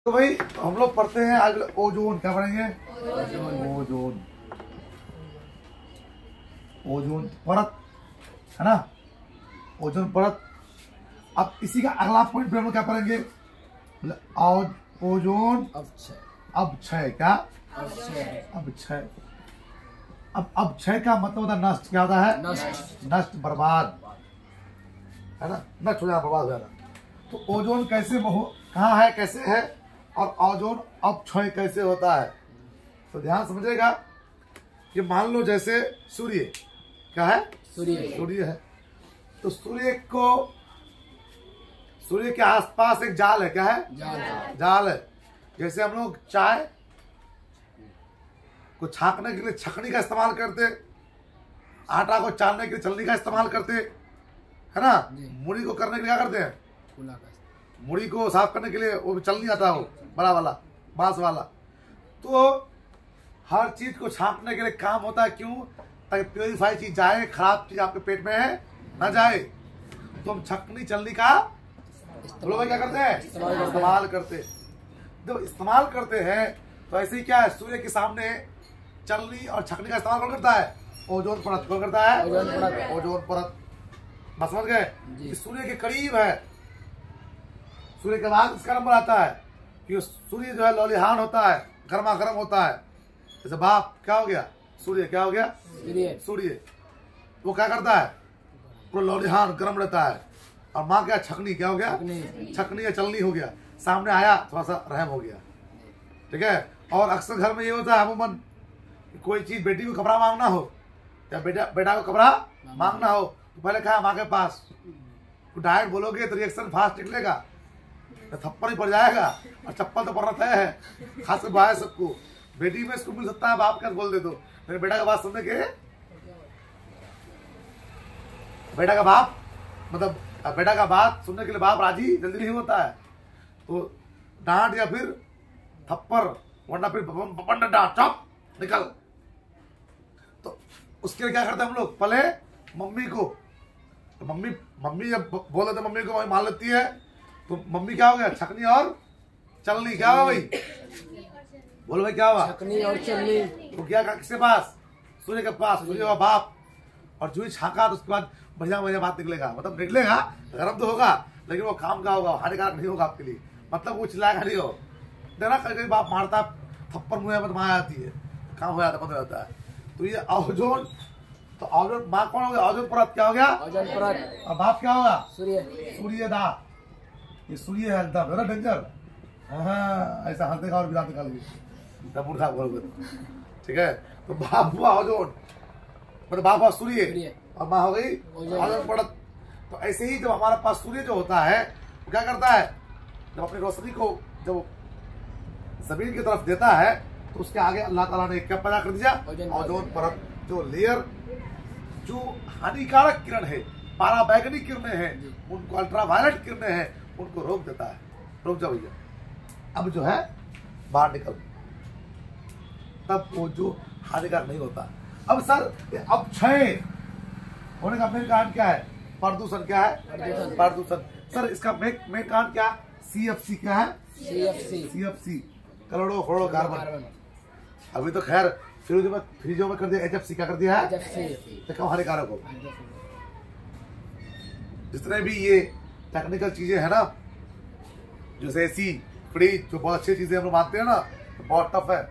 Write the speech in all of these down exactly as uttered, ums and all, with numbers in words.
तो भाई हम लोग पढ़ते हैं आज ओजोन। क्या पढ़ेंगे? ओजोन। ओजोन परत है ना, ओजोन परत। अब इसी का अगला पॉइंट पे हम लोग क्या पढ़ेंगे? ओजोन अपक्षय। क्या अपक्षय? अब अपक्षय का मतलब होता है नष्ट। क्या होता है? नष्ट। नष्ट, बर्बाद है ना, नष्ट हो जाना, बर्बाद हो जाना। तो ओजोन कैसे कहाँ है, कैसे है, और ओजोन अपक्षय कैसे होता है? तो ध्यान समझेगा कि मान लो जैसे सूर्य, क्या है? सूर्य। सूर्य है तो सूर्य को, सूर्य के आसपास एक जाल है। क्या है? जाल। जाल है। जैसे हम लोग चाय को छाकने के लिए छकनी का इस्तेमाल करते, आटा को चालने के लिए चलनी का इस्तेमाल करते, है ना। मुड़ी को करने के लिए क्या करते हैं? मुड़ी को साफ करने के लिए वो चलनी आता है, वो बड़ा वाला बांस वाला। तो हर चीज को छांकने के लिए काम होता है। क्यों? ताकि प्योरीफाई चीज जाए, खराब चीज आपके पेट में है ना जाए। तो हम छकनी चलनी का लोग क्या करते हैं? इस्तेमाल करते। जब इस्तेमाल करते हैं तो ऐसे ही क्या है, सूर्य के सामने चलनी और छकनी का इस्तेमाल कौन करता है? ओजोन परत। कौन करता है? ओजोन परत। बस समझ गए? सूर्य के करीब है। सूर्य के बाद इसका नंबर आता है कि सूर्य जो है लौलिहान होता है, गर्मा गर्म होता है। जैसे बाप क्या हो गया? सूर्य। क्या हो गया? सूर्य। वो क्या करता है? पूरा लौलिहान गर्म रहता है। और माँ क्या? छकनी। क्या हो गया? छकनी या चलनी हो गया। सामने आया, थोड़ा सा रहम हो गया। ठीक है। और अक्सर घर में ये होता है अमूमन, कोई चीज बेटी को कपड़ा मांगना हो या बेटा बेटा को कपड़ा मांगना हो तो पहले कहा माँ के पास। डायरेक्ट बोलोगे तो रिएक्शन फास्ट निकलेगा, तो थप्पड़ ही पड़ जाएगा और चप्पल तो पड़ना तय है। खास कर भाई सबको, बेटी में इसको मिल सकता है, बाप क्या बोल दे तो मेरे बेटा का बात सुनने के, बेटा का बाप मतलब बेटा का बात सुनने के लिए बाप राजी जल्दी नहीं होता है। तो डांट या फिर थप्पड़, वरना फिर डांट, चुप निकल। तो उसके लिए क्या करते हैं हम लोग? पहले मम्मी को, तो मम्मी मम्मी जब बोले तो मम्मी को मान लेती है। तो मम्मी क्या हो गया? छकनी और चलनी। क्या हुआ भाई? बोलो भाई क्या हुआ? छकनी और चलनी। तो क्या किसके पास? सूर्य के पास। सूर्य का बाप। और जो ही छाका तो उसके बाद बढ़िया बढ़िया बात निकलेगा। मतलब निकलेगा, गर्म तो होगा, लेकिन वो काम का होगा, हानिकारक नहीं होगा आपके लिए। मतलब वो चिल्लाएगा नहीं हो देना। कहीं बाप मारता, थप्पड़ मुँह में मार आती है, काम हो जाता, बंद हो जाता है। तो ये ओजोन, तो ओजोन माँ कौन हो गया? ओजोन परत। क्या हो गया? ओजोन परत। और बाप क्या होगा? सूर्य। सूर्य दा, ये सूर्य है एकदम, है ना डेंजर। हाँ, ऐसा हंसने और बिना निकाल बोल। ठीक है। तो बाप हुआ ओजोन, मतलब बाप हुआ सूर्य और माँ हो गई ओजोन परत। तो ऐसे ही जब हमारे पास सूर्य जो होता है वो क्या करता है? जब अपनी रोशनी को जब जमीन की तरफ देता है तो उसके आगे अल्लाह ताला ने क्या पैदा कर दिया? ओजोन परत। जो लेयर, जो हानिकारक किरण है, पाराबैंगनी किरणें हैं, उनको अल्ट्रावायलेट किरणें हैं, उनको रोक देता है। रोक जाओ भैया, अब जो है बाहर निकल, तब वो जो हानिकारक नहीं होता। अब सर अपक्षय होने का मेन कारण क्या है? प्रदूषण। क्या है? प्रदूषण। सर इसका मेन कारण क्या? C F C. क्या है? सी एफ सी। सी एफ सी, करोड़ों करोड़ों कार्बन। अभी तो खैर फ्रिजों में फ्रिजों में कर दिया एच एफ सी। क्या कर दिया है? तो क्यों हानिकारक हो? जितने भी ये टेक्निकल चीजें है ना, जैसे एसी, फ्रिज, जो बहुत अच्छी चीजें हम लोग मानते हैं ना, तो बहुत टफ है।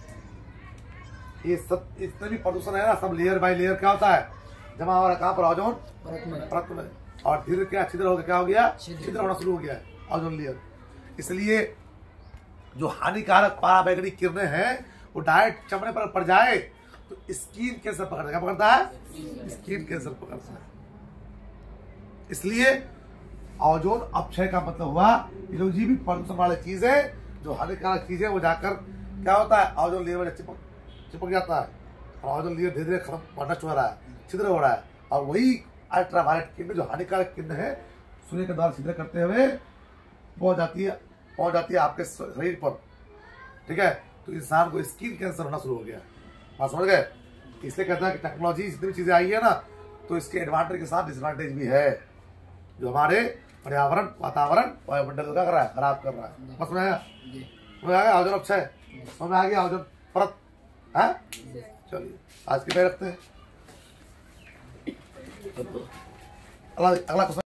ये सब इतने भी प्रदूषण है ना, सब लेयर बाय लेयर क्या होता है? जमा हो रहा है। कहाँ पर? ओजोन परत में। और धीरे क्या छिद्र हो गया? क्या हो गया? छिद्र होना शुरू हो गया है ओजोन लेयर। इसलिए जो हानिकारक पराबैंगनी किरणें हैं वो डायरेक्ट चमड़े पर पड़ जाए तो स्किन कैंसर पकड़ता है। क्या पकड़ता है? स्किन कैंसर पकड़ता है। इसलिए ओजोन अपक्षय का मतलब हुआ कि जो जी भी प्रदूषण वाली चीज है, जो हानिकारक चीज है, वो जाकर क्या होता है? ओजोन लेयर में चिपक चिपक जाता है और ओजोन लेयर धीरे धीरे खत्म, नष्ट हो रहा है, छिद्र हो रहा है। और वही अल्ट्रावायलेट किरण, जो हानिकारक किरण है, सूर्य के द्वारा छिद्र करते हुए पहुंच जाती है पहुंच जाती है आपके शरीर पर। ठीक है। तो इंसान को स्किन कैंसर होना शुरू हो गया। बात समझ गए? इसलिए कहता है कि टेक्नोलॉजी जितनी भी चीजें आई है ना, तो इसके एडवांटेज के साथ डिसएडवांटेज भी है। जो हमारे पर्यावरण वातावरण वायुमंडल का कर रहा है, खराब कर रहा है। बस में आया में आ गया आयोजन अक्षय में आ गया आयोजन परत है। चलिए आज के पे रखते हैं। अगला अगला